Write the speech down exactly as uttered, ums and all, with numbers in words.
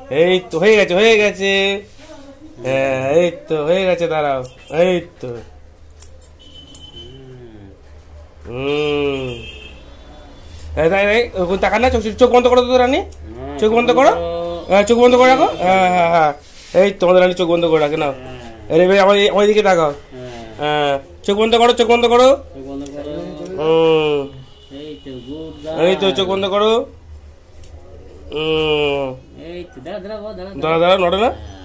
এই তো হয়ে গেছে হয়ে গেছে। হ্যাঁ এই তো হয়ে গেছে, দাঁড়াও। এই তো হুম তাই তাই টাকা না, চোখ চোখ বন্ধ করো তো রানী, চোখ বন্ধ করো। হ্যাঁ চোখ বন্ধ করে রাখো। হ্যাঁ হ্যাঁ হ্যাঁ এই তোমাদের রানী চোখ বন্ধ করে রাখে নাও। আরে ভাই আমার আমার দিকে তাকাও। হ্যাঁ চোখ বন্ধ করো, চোখ বন্ধ করো। হুম এই তো চোখ বন্ধ করো। হুম দাঁড়া দাঁড়া নড়ে না।